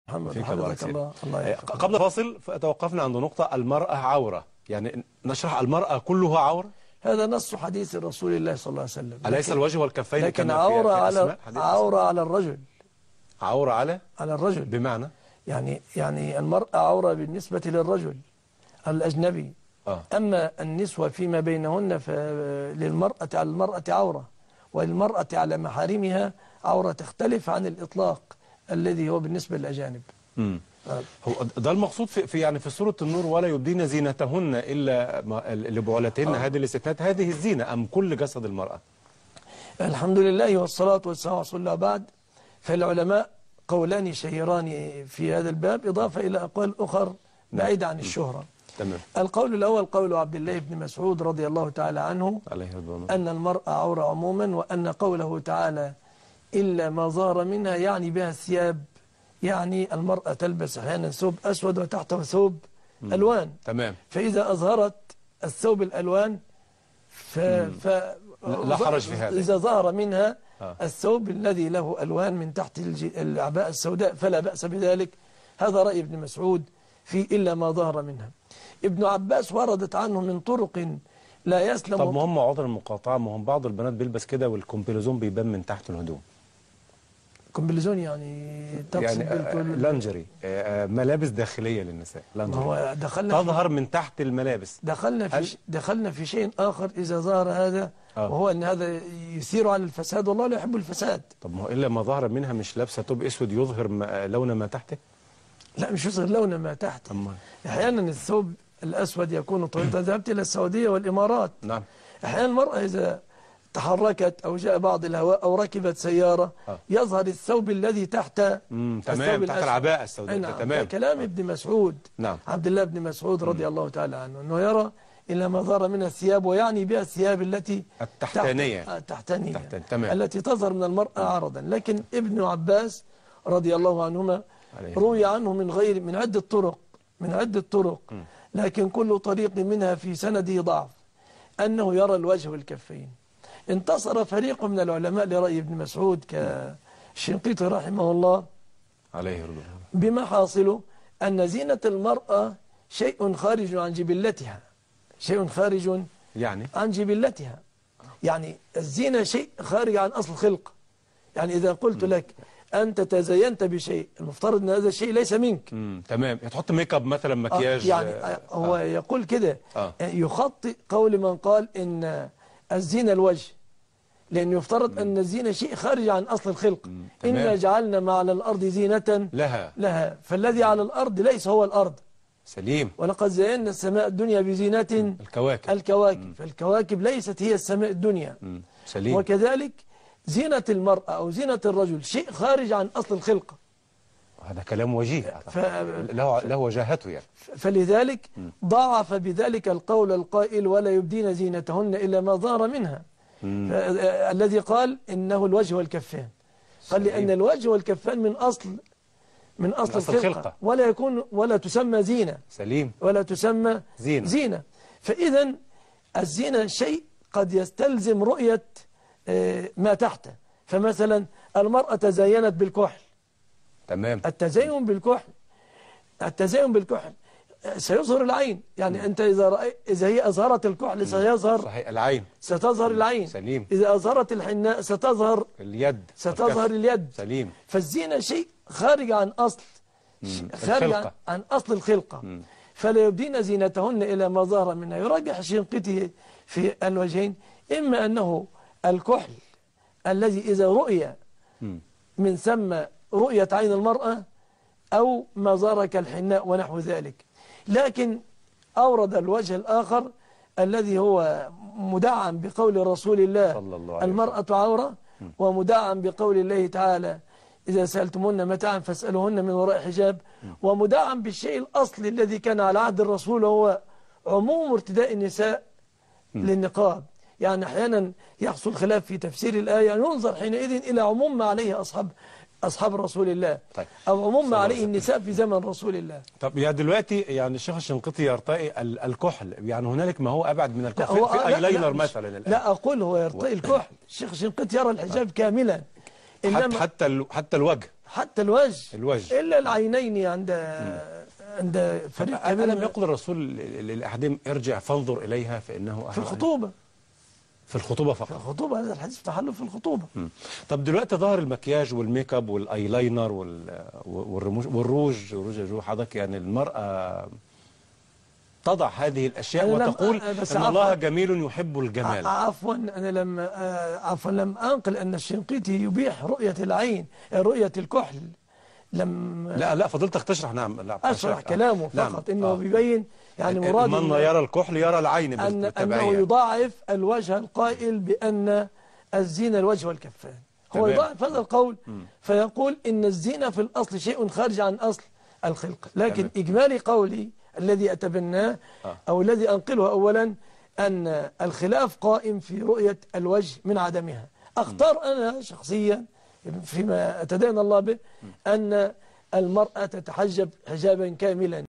محمد فيك حفظك الله يحفظك. قبل فاصل توقفنا عند نقطة المرأة عورة، يعني نشرح المرأة كلها عورة. هذا نص حديث رسول الله صلى الله عليه وسلم. أليس الوجه والكفين لكن كما عورة في على عورة على الرجل. عورة على الرجل بمعنى يعني المرأة عورة بالنسبة للرجل الأجنبي. أما النسوة فيما بينهن فللمرأة على المرأة عورة، وللمرأة على محارمها عورة تختلف عن الإطلاق الذي هو بالنسبة للأجانب. هو ده المقصود في سورة النور، ولا يبدين زينتهن إلا لبعولتهن. هذه الاستثناءات هذه الزينة أم كل جسد المرأة؟ الحمد لله والصلاة والسلام على رسول الله. بعد فالعلماء قولان شهيران في هذا الباب إضافة إلى أقوال أخر بعيدة عن الشهرة. تمام. القول الأول قول عبد الله بن مسعود رضي الله تعالى عنه أن المرأة عورة عموما، وأن قوله تعالى إلا ما ظهر منها يعني بها الثياب، يعني المرأة تلبس أحيانا ثوب أسود وتحته ثوب ألوان. تمام. فإذا أظهرت الثوب الألوان لا حرج في هذا. إذا ظهر منها الثوب الذي له ألوان من تحت العباءة السوداء فلا بأس بذلك. هذا رأي ابن مسعود في إلا ما ظهر منها. ابن عباس وردت عنه من طرق لا يسلم. طب ما هم عذر المقاطعة، ما هم بعض البنات بيلبس كده والكومبيليزون بيبان من تحت الهدوم. كومبيليزون يعني تقصد لانجري، ملابس داخلية للنساء. هو تظهر من تحت الملابس. دخلنا في شيء آخر إذا ظهر هذا وهو أن هذا يثير على الفساد، والله لا يحب الفساد. طب ما هو إلا ما ظهر منها مش لابسة ثوب أسود يظهر لون ما تحته؟ لا مش يظهر لون ما تحته. أحيانا الثوب الأسود يكون طويلا. ذهبت إلى السعودية والإمارات. نعم. أحيانا المرأة إذا تحركت أو جاء بعض الهواء أو ركبت سيارة يظهر الثوب الذي تحت تمام تحت العباءة السوداء. نعم. تمام. كلام ابن مسعود. نعم. عبد الله بن مسعود رضي الله تعالى عنه أنه يرى إلا ما ظهر منها الثياب، ويعني بها الثياب التي التحتانية. تمام. التي تظهر من المرأة عرضا. لكن ابن عباس رضي الله عنهما روي عنه من عدة طرق لكن كل طريق منها في سنده ضعف أنه يرى الوجه والكفين. انتصر فريق من العلماء لرأي ابن مسعود كالشنقيطي رحمه الله عليه رضي الله، بما حاصله أن زينة المرأة شيء خارج عن جبلتها، شيء خارج عن جبلتها. يعني الزينة شيء خارج عن أصل الخلق. يعني إذا قلت لك أنت تزينت بشيء المفترض أن هذا الشيء ليس منك. تمام. تحط ميك اب مثلا، مكياج. يعني هو يقول كده يخطئ قول من قال إن الزينة الوجه، لأنه يفترض أن الزينة شيء خارج عن أصل الخلق. إنا جعلنا ما على الأرض زينة لها فالذي على الأرض ليس هو الأرض. سليم. ولقد زينا السماء الدنيا بزينة الكواكب. فالكواكب ليست هي السماء الدنيا. سليم. وكذلك زينة المرأة أو زينة الرجل شيء خارج عن أصل الخلقة. هذا كلام وجيه له وجاهته يعني. فلذلك ضاعف بذلك القول القائل ولا يبدين زينتهن إلا ما ظهر منها، الذي قال إنه الوجه والكفان. قال لأن الوجه والكفان من أصل الخلقة ولا تسمى زينة. سليم. ولا تسمى زينة. فإذا الزينة شيء قد يستلزم رؤية ما تحته. فمثلا المرأة تزينت بالكحل. تمام. التزين بالكحل سيظهر العين. يعني أنت إذا هي أظهرت الكحل سيظهر صحيح العين، ستظهر العين. سليم. إذا أظهرت الحناء ستظهر اليد. سليم. فالزينة شيء خارج عن أصل عن أصل الخلقة. فلا يبدين زينتهن إلى ما ظهر منها. يرجح الشنقيطي في الوجهين، إما أنه الكحل الذي إذا رؤية من ثم رؤية عين المرأة، أو ما ظهر كالحناء ونحو ذلك. لكن أورد الوجه الآخر الذي هو مدعم بقول رسول الله المرأة عورة، ومدعم بقول الله تعالى إذا سألتمون متاعا فاسألوهن من وراء حجاب، ومدعم بالشيء الأصلي الذي كان على عهد الرسول هو عموم ارتداء النساء للنقاب. يعني أحيانا يحصل خلاف في تفسير الآية، ينظر حينئذ إلى عموم ما عليه أصحاب رسول الله. طيب. أو عموم ما عليه النساء في زمن رسول الله. طب يعني دلوقتي يعني الشيخ الشنقيطي يرتقي الكحل، يعني هنالك ما هو أبعد من الكحل في أيلاينر مثلا الآن. لا أقول هو يرتقي الكحل. الشيخ الشنقيطي يرى الحجاب كاملا، إنما حتى الوجه حتى الوجه إلا العينين عند فريق كبير. ألم يقل الرسول لأحدهم ارجع فانظر إليها فإنه في الخطوبة. في الخطوبة فقط. في الخطوبة، هذا الحديث تحله في الخطوبة. طب دلوقتي ظهر المكياج والميك اب والايلاينر والرموش والروج الجو حضرتك، يعني المرأة تضع هذه الأشياء وتقول أن الله جميل يحب الجمال. عفوا أنا لم أنقل أن الشنقيطي يبيح رؤية العين، رؤية الكحل. لا فضلتك تشرح. نعم لا أشرح كلامه فقط. إنه بيبين يعني مراد من يرى الكحل يرى العين أنه يضاعف الوجه القائل بأن الزينة الوجه والكفان. هو يضاعف هذا القول فيقول إن الزينة في الأصل شيء خارج عن أصل الخلق. لكن إجمالي قولي الذي أتبناه أو الذي أنقله أولا أن الخلاف قائم في رؤية الوجه من عدمها. أختار أنا شخصيا فيما أتدين الله به أن المرأة تتحجب حجابا كاملا.